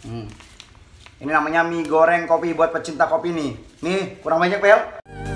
Hmm. Ini namanya mie goreng kopi buat pecinta kopi nih. Nih, kurang banyak, Pel.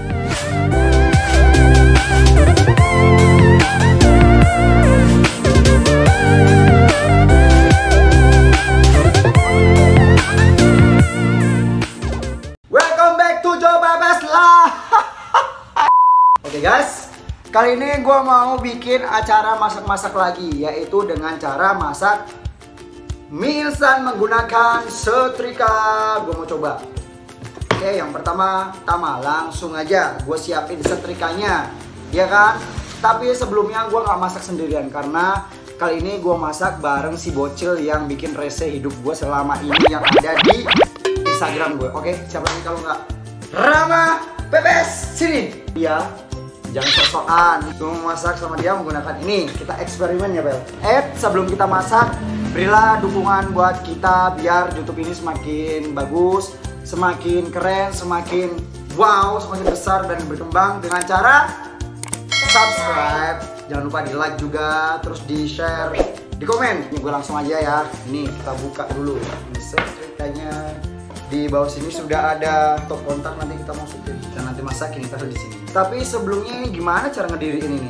Welcome back to Coba Bes lah. Oke guys, kali ini gue mau bikin acara masak-masak lagi, yaitu dengan cara masak mie instan menggunakan setrika. Gue mau coba. Oke, yang pertama langsung aja gue siapin setrikanya, ya kan? Tapi sebelumnya gue nggak masak sendirian karena kali ini gue masak bareng si bocil yang bikin rese hidup gue selama ini yang ada di Instagram gue. Oke, siapa nih kalau nggak Rama Pepes, sini. Iya, jangan sok-sokan. Gue mau masak sama dia menggunakan ini. Kita eksperimen ya, Bel. Sebelum kita masak, berilah dukungan buat kita biar YouTube ini semakin bagus, semakin keren, semakin wow, semakin besar dan berkembang dengan cara subscribe. Jangan lupa di like juga, terus di share, di komen. Ini gue langsung aja ya. Ini kita buka dulu. Ini setrikanya. Di bawah sini sudah ada top kontak, nanti kita masukin dan nanti masak ini taruh di sini. Tapi sebelumnya ini gimana cara ngediriin ini?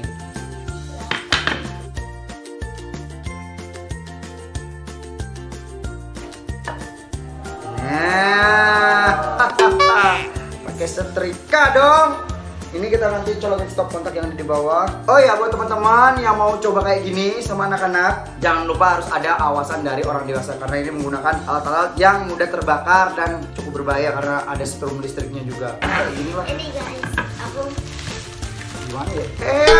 Pakai setrika dong. Ini kita nanti colokin stop kontak yang ada di bawah. Oh ya, buat teman-teman yang mau coba kayak gini sama anak-anak, jangan lupa harus ada awasan dari orang dewasa karena ini menggunakan alat-alat yang mudah terbakar dan cukup berbahaya karena ada strum listriknya juga. Kayak gini lah. Ini guys, aku gimana ya?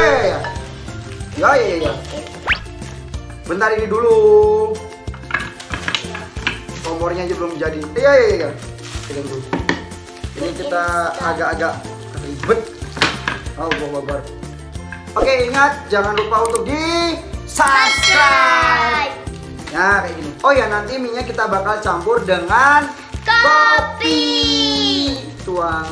Ya. Bentar ini dulu. Kompornya aja belum jadi. Iya. Ini kita agak-agak ribet. Oh, babar. Oke, ingat jangan lupa untuk di subscribe. Nah, kayak gini. Oh ya, nanti minyak kita bakal campur dengan kopi. Tuang.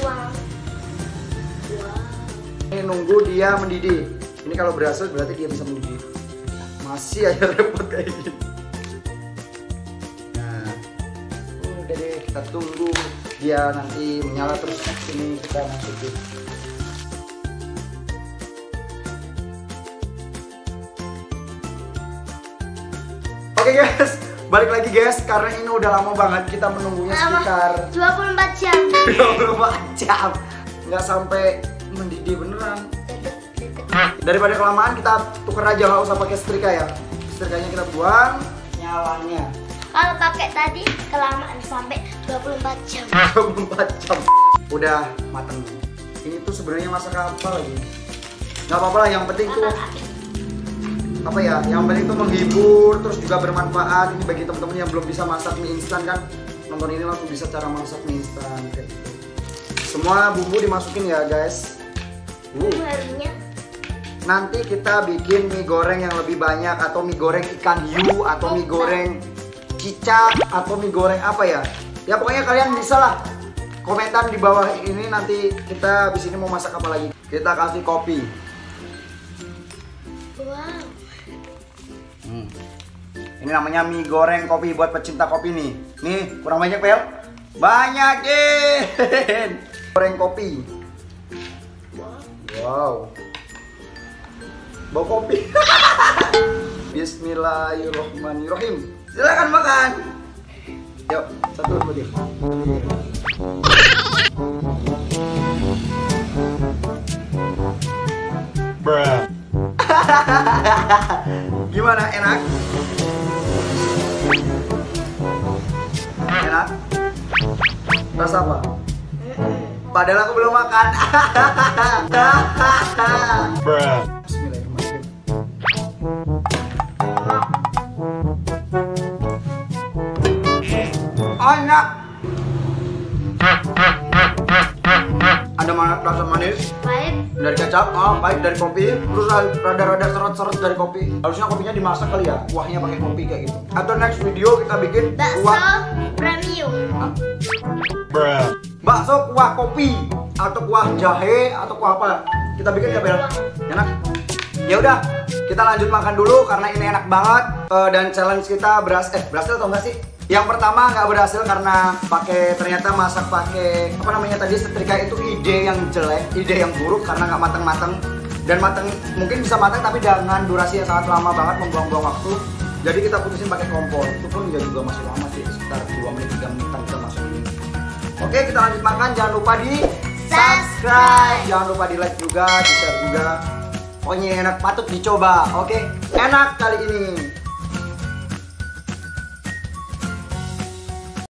Ini nunggu dia mendidih. Ini kalau berhasil berarti dia bisa mendidih. Masih aja repot kayak gini. Nah, udah deh, kita tunggu dia nanti menyala terus. Ini kita masukin. Oke guys, balik lagi guys, karena ini udah lama banget kita menunggunya sekitar 24 jam. 24 jam. Nggak sampai mendidih beneran. Daripada kelamaan kita tuker aja, nggak usah pakai setrika ya. Setrikanya kita buang, nyalanya. Kalau pakai tadi kelamaan sampai 24 jam. 24 jam. Udah mateng. Ini tuh sebenarnya masak apa lagi? Nggak apa-apa lah, yang penting tuh apa ya, yang penting tuh menghibur, terus juga bermanfaat. Ini bagi teman-teman yang belum bisa masak mie instan kan, nonton ini langsung bisa cara masak mie instan kayak gitu. Semua bumbu dimasukin ya guys. Nanti kita bikin mie goreng yang lebih banyak, atau mie goreng ikan hiu, atau mie goreng cicak, atau mie goreng apa ya. Ya pokoknya kalian bisa lah komentar di bawah ini, nanti kita habis ini mau masak apa lagi. Kita kasih kopi. Wow. Ini namanya mie goreng kopi buat pecinta kopi nih. Nih, kurang banyak, Pel. Banyakin. Goreng kopi. Wow. Bau kopi. Bismillahirrohmanirrohim. Silakan makan. Yuk, satu lagi. Bruh. Gimana, enak? Enak? Rasa apa? Padahal aku belum makan. Bismillahirrahmanirrahim. Enak. Ada rasa manis, Pahit dari kecap, pahit dari kopi, terus rada-rada seret-seret dari kopi. Harusnya kopinya dimasak kali ya, kuahnya pakai kopi kayak gitu. Atau next video kita bikin bakso kuah premium. Bakso kuah kopi atau kuah jahe atau kuah apa? Kita bikin ya, Bel. Enak. Ya udah, kita lanjut makan dulu karena ini enak banget. Dan challenge kita berhasil atau enggak sih? Yang pertama nggak berhasil karena ternyata masak pakai apa namanya tadi setrika itu ide yang jelek, ide yang buruk karena nggak matang-matang. Dan matang mungkin bisa matang tapi dengan durasi yang sangat lama banget, membuang-buang waktu. Jadi kita putusin pakai kompor. Itu pun juga masih lama sih, sekitar 2 menit 3 menitan kita masukin. Oke, kita lanjut makan. Jangan lupa di subscribe, jangan lupa di like juga, di share juga. Pokoknya enak, patut dicoba. Oke, enak kali ini.